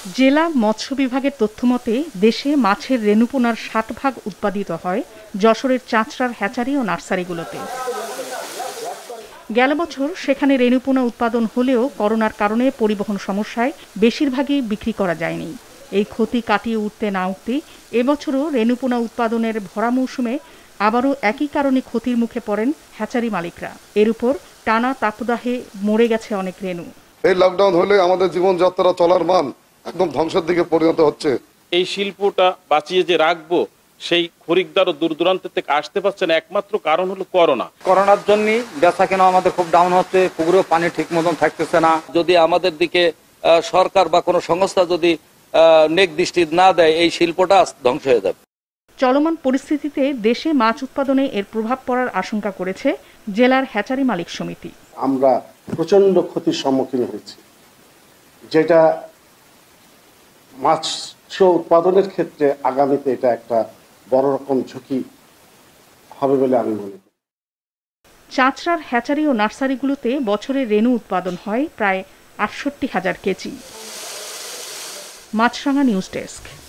জেলা মৎস্য বিভাগের তথ্যমতে দেশে মাছের রেণুপোনার ৬০% উৎপাদিত হয় যশোরের চাঁচড়ার হ্যাচারি ও নার্সারিগুলোতে। গেল বছর সেখানে রেণুপোনা উৎপাদন হলেও করোনার কারণে পরিবহন সমস্যায় বেশিরভাগই বিক্রি করা যায়নি। এই ক্ষতি কাটিয়ে উঠতে না উঠতেই এবছরও রেণুপোনা উৎপাদনের ভরা মৌসুমে আবারও একই কারণে ক্ষতির মুখে পড়েন হ্যাচারি মালিকরা। এর উপর টানা তাপদাহে মরে গেছে অনেক রেণু। এই লকডাউন হলে আমাদের জীবনযাত্রা চলার মান একদম ধ্বংসের দিকে পরিণত হচ্ছে। এই শিল্পটা বাঁচিয়ে যে রাখবো সেই খরিদ্দার ও দূর দূরান্ত থেকে আসতে পারছে না, একমাত্র কারণ হলো করোনার জন্য বেচা কেনা আমাদের খুব ডাউন হচ্ছে। পুকুরেও পানি ঠিক মতন থাকতেছে না। যদি আমাদের দিকে সরকার বা কোনো সংস্থা যদি নেক দৃষ্টি না দেয়, এই শিল্পটা ধ্বংস হয়ে যাবে। চলমান পরিস্থিতিতে দেশে মাছ উৎপাদনে এর প্রভাব পড়ার আশঙ্কা করেছে জেলার হ্যাচারি মালিক সমিতি। আমরা প্রচন্ড ক্ষতির সম্মুখীন হয়েছি, যেটা মাছ উৎপাদনের ক্ষেত্রে আগামীতে এটা একটা বড় রকম ঝুঁকি হবে বলে আমি মনে করি। চাঁচড়ার হ্যাচারি ও নার্সারিগুলোতে বছরে রেণু উৎপাদন হয় প্রায় ৬৮,০০০ কেজি। Maasranga news desk.